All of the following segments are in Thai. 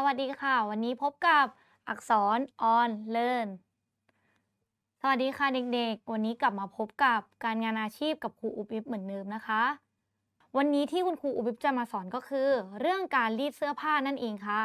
วัสดีค่ะวันนี้พบกับอักษร on learn สวัสดีค่ะเด็กๆวันนี้กลับมาพบกับการงานอาชีพกับครูอุบอิบเหมือนเดิมนะคะวันนี้ที่คุณครูอุบอิบจะมาสอนก็คือเรื่องการรีดเสื้อผ้านั่นเองค่ะ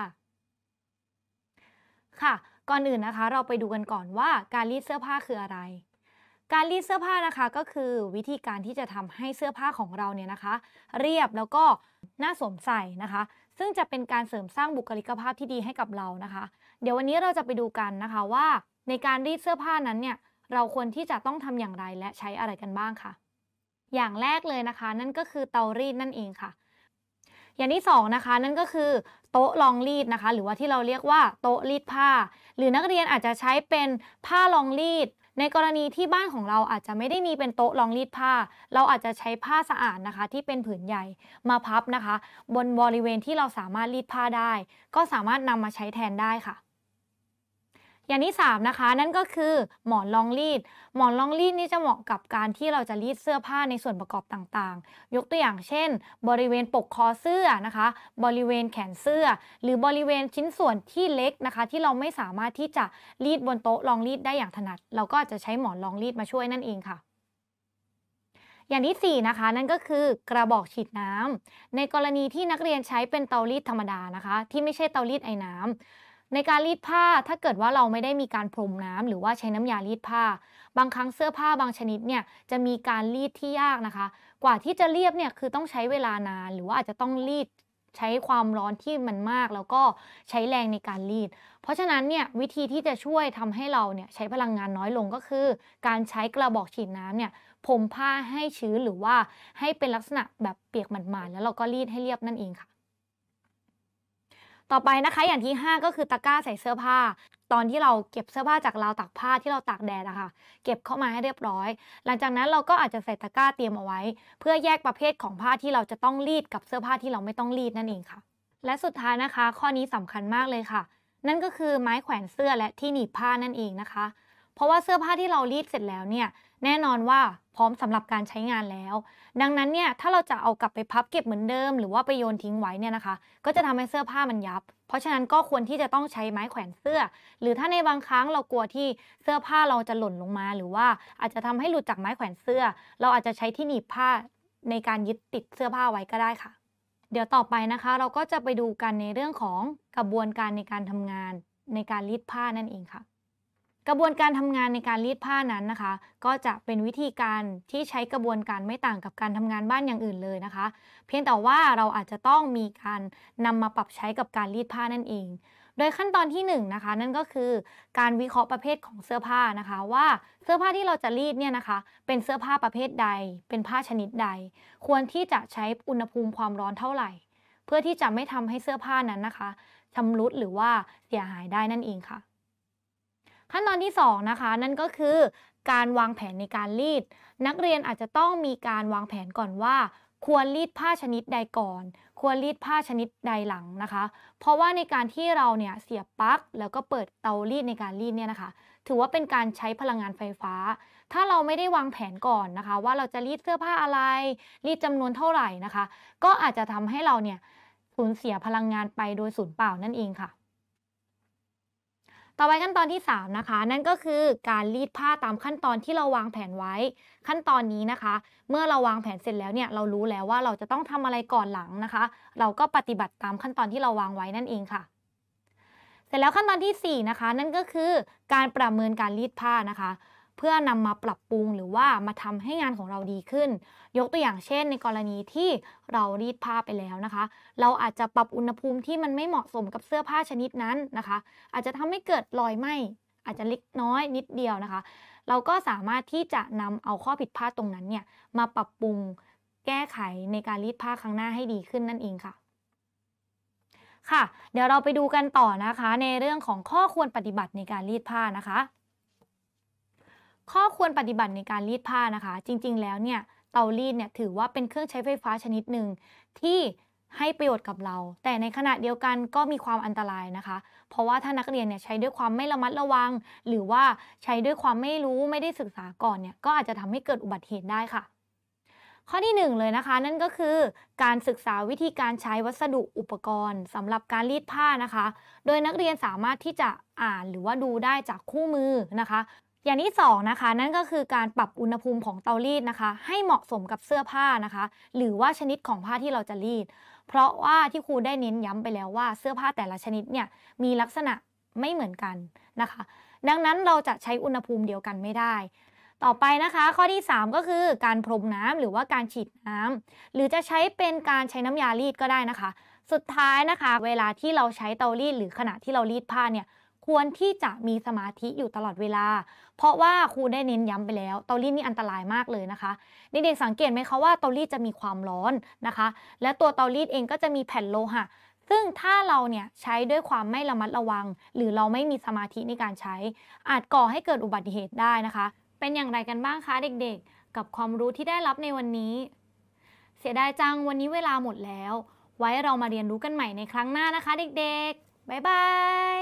ค่ะก่อนอื่นนะคะเราไปดูกันก่อนว่าการรีดเสื้อผ้าคืออะไรการรีดเสื้อผ้านะคะก็คือวิธีการที่จะทำให้เสื้อผ้าของเราเนี่ยนะคะเรียบแล้วก็น่าสวมใส่นะคะซึ่งจะเป็นการเสริมสร้างบุคลิกภาพที่ดีให้กับเรานะคะ เดี๋ยววันนี้เราจะไปดูกันนะคะว่าในการรีดเสื้อผ้านั้นเนี่ยเราควรที่จะต้องทำอย่างไรและใช้อะไรกันบ้างค่ะอย่างแรกเลยนะคะนั่นก็คือเตารีดนั่นเองค่ะอย่างที่สองนะคะนั่นก็คือโต๊ะรองรีดนะคะหรือว่าที่เราเรียกว่าโต๊ะรีดผ้าหรือนักเรียนอาจจะใช้เป็นผ้ารองรีดในกรณีที่บ้านของเราอาจจะไม่ได้มีเป็นโต๊ะรองรีดผ้าเราอาจจะใช้ผ้าสะอาดนะคะที่เป็นผืนใหญ่มาพับนะคะบนบริเวณที่เราสามารถรีดผ้าได้ก็สามารถนำมาใช้แทนได้ค่ะ อย่างที่3นะคะนั่นก็คือหมอนรองรีดหมอนรองรีดนี่จะเหมาะกับการที่เราจะรีดเสื้อผ้าในส่วนประกอบต่างๆยกตัวอย่างเช่นบริเวณปกคอเสื้อนะคะบริเวณแขนเสื้อหรือบริเวณชิ้นส่วนที่เล็กนะคะที่เราไม่สามารถที่จะรีดบนโต๊ะรองรีดได้อย่างถนัดเราก็อาจจะใช้หมอนรองรีดมาช่วยนั่นเองค่ะอย่างที่4นะคะนั่นก็คือกระบอกฉีดน้ำในกรณีที่นักเรียนใช้เป็นเตารีดธรรมดานะคะที่ไม่ใช่เตารีดไอน้ำ ในการรีดผ้าถ้าเกิดว่าเราไม่ได้มีการพรมน้ำหรือว่าใช้น้ำยารีดผ้าบางครั้งเสื้อผ้าบางชนิดเนี่ยจะมีการรีดที่ยากนะคะกว่าที่จะเรียบเนี่ยคือต้องใช้เวลานานหรือว่าอาจจะต้องรีดใช้ความร้อนที่มันมากแล้วก็ใช้แรงในการรีดเพราะฉะนั้นเนี่ยวิธีที่จะช่วยทำให้เราเนี่ยใช้พลังงานน้อยลงก็คือการใช้กระบอกฉีดน้ำเนี่ยพรมผ้าให้ชื้นหรือว่าให้เป็นลักษณะแบบเปียกหมาดๆแล้วเราก็รีดให้เรียบนั่นเองค่ะ ต่อไปนะคะอย่างที่5ก็คือตะกร้าใส่เสื้อผ้าตอนที่เราเก็บเสื้อผ้าจากราวตากผ้าที่เราตากแดดอะค่ะเก็บเข้ามาให้เรียบร้อยหลังจากนั้นเราก็อาจจะใส่ตะกร้าเตรียมเอาไว้เพื่อแยกประเภทของผ้าที่เราจะต้องรีดกับเสื้อผ้าที่เราไม่ต้องรีดนั่นเองค่ะและสุดท้ายนะคะข้อนี้สำคัญมากเลยค่ะนั่นก็คือไม้แขวนเสื้อและที่หนีบผ้านั่นเองนะคะเพราะว่าเสื้อผ้าที่เรารีดเสร็จแล้วเนี่ยแน่นอนว่าพร้อมสำหรับการใช้งานแล้วดังนั้นเนี่ยถ้าเราจะเอากลับไปพับเก็บเหมือนเดิมหรือว่าไปโยนทิ้งไว้เนี่ยนะคะ ก็จะทำให้เสื้อผ้ามันยับ เพราะฉะนั้นก็ควรที่จะต้องใช้ไม้แขวนเสื้อ หรือถ้าในบางครั้งเรากลัวที่เสื้อผ้าเราจะหล่นลงมา หรือว่าอาจจะทำให้หลุดจากไม้แขวนเสื้อ เราอาจจะใช้ที่หนีบผ้าในการยึดติดเสื้อผ้าไว้ก็ได้ค่ะ เดี๋ยวต่อไปนะคะเราก็จะไปดูกันในเรื่องของกระบวนการในการทำงานในการรีดผ้านั่นเองค่ะ กระบวนการทำงานในการรีดผ้านั้นนะคะก็จะเป็นวิธีการที่ใช้กระบวนการไม่ต่างกับการทำงานบ้านอย่างอื่นเลยนะคะเพียงแต่ว่าเราอาจจะต้องมีการนำมาปรับใช้กับการรีดผ้านั่นเองโดยขั้นตอนที่1นงนะคะนั่นก็คือการวิเคราะห์ประเภทของเสื้อผ้านะคะว่าเสื้อผ้าที่เราจะรีดเนี่ยนะคะเป็นเสื้อผ้าประเภทใดเป็นผ้าชนิดใดควรที่จะใช้อุณหภูมิความร้อนเท่าไหร่เพื่อที่จะไม่ทำให้เสื้อผ้านั้นนะคะชำรุดหรือว่าเสียหายได้นั่นเองค่ะ ขั้นตอนที่2นะคะนั่นก็คือการวางแผนในการรีดนักเรียนอาจจะต้องมีการวางแผนก่อนว่าควรรีดผ้าชนิดใดก่อนควรรีดผ้าชนิดใดหลังนะคะเพราะว่าในการที่เราเนี่ยเสียบปลั๊กแล้วก็เปิดเตารีดในการรีดเนี่ยนะคะถือว่าเป็นการใช้พลังงานไฟฟ้าถ้าเราไม่ได้วางแผนก่อนนะคะว่าเราจะรีดเสื้อผ้าอะไรรีดจำนวนเท่าไหร่นะคะก็อาจจะทำให้เราเนี่ยสูญเสียพลังงานไปโดยสูญเปล่านั่นเองค่ะ ต่อไปขั้นตอนที่3นะคะนั่นก็คือการรีดผ้าตามขั้นตอนที่เราวางแผนไว้ขั้นตอนนี้นะคะเมื่อเราวางแผนเสร็จแล้วเนี่ยเรารู้แล้วว่าเราจะต้องทำอะไรก่อนหลังนะคะเราก็ปฏิบัติตามขั้นตอนที่เราวางไว้นั่นเองค่ะ เสร็จแล้วขั้นตอนที่4นะคะนั่นก็คือการประเมินการรีดผ้านะคะเพื่อนำมาปรับปรุงหรือว่ามาทำให้งานของเราดีขึ้นยกตัวอย่างเช่นในกรณีที่เรารีดผ้าไปแล้วนะคะเราอาจจะปรับอุณหภูมิที่มันไม่เหมาะสมกับเสื้อผ้าชนิดนั้นนะคะอาจจะทำให้เกิดรอยไหม้อาจจะเล็กน้อยนิดเดียวนะคะเราก็สามารถที่จะนำเอาข้อผิดพลาดตรงนั้นเนี่ยมาปรับปรุงแก้ไขในการรีดผ้าครั้งหน้าให้ดีขึ้นนั่นเองค่ะ ค่ะเดี๋ยวเราไปดูกันต่อนะคะในเรื่องของข้อควรปฏิบัติในการรีดผ้านะคะข้อควรปฏิบัติในการรีดผ้านะคะจริงๆแล้วเนี่ยเตารีดเนี่ยถือว่าเป็นเครื่องใช้ไฟฟ้าชนิดหนึ่งที่ให้ประโยชน์กับเราแต่ในขณะเดียวกันก็มีความอันตรายนะคะเพราะว่าถ้านักเรียนเนี่ยใช้ด้วยความไม่ระมัดระวังหรือว่าใช้ด้วยความไม่รู้ไม่ได้ศึกษาก่อนเนี่ยก็อาจจะทำให้เกิดอุบัติเหตุได้ค่ะข้อที่1เลยนะคะนั่นก็คือการศึกษาวิธีการใช้วัสดุอุปกรณ์สำหรับการรีดผ้านะคะโดยนักเรียนสามารถที่จะอ่านหรือว่าดูได้จากคู่มือนะคะอย่างที่2นะคะนั่นก็คือการปรับอุณหภูมิของเตารีดนะคะให้เหมาะสมกับเสื้อผ้านะคะหรือว่าชนิดของผ้าที่เราจะรีดเพราะว่าที่ครูได้เน้นย้ำไปแล้วว่าเสื้อผ้าแต่ละชนิดเนี่ยมีลักษณะไม่เหมือนกันนะคะดังนั้นเราจะใช้อุณหภูมิเดียวกันไม่ได้ต่อไปนะคะข้อที่3ก็คือการพรมน้ำหรือว่าการฉีดน้ำหรือจะใช้เป็นการใช้น้ำยารีดก็ได้นะคะสุดท้ายนะคะเวลาที่เราใช้เตารีดหรือขณะที่เรารีดผ้าเนี่ยควรที่จะมีสมาธิอยู่ตลอดเวลาเพราะว่าครูได้เน้นย้ำไปแล้วเตารีดนี่อันตรายมากเลยนะคะเด็กๆสังเกตไหมคะว่าเตารีดจะมีความร้อนนะคะและตัวเตารีดเองก็จะมีแผ่นโลหะซึ่งถ้าเราเนี่ยใช้ด้วยความไม่ระมัดระวังหรือเราไม่มีสมาธิในการใช้อาจก่อให้เกิดอุบัติเหตุได้นะคะเป็นอย่างไรกันบ้างคะเด็กๆกับความรู้ที่ได้รับในวันนี้เสียดายจังวันนี้เวลาหมดแล้วไว้เรามาเรียนรู้กันใหม่ในครั้งหน้านะคะเด็กๆบ๊ายบาย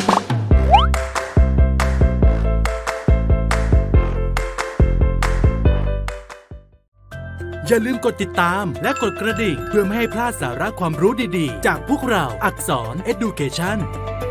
อย่าลืมกดติดตามและกดกระดิ่งเพื่อไม่ให้พลาดสาระความรู้ดีๆจากพวกเราอักษร Education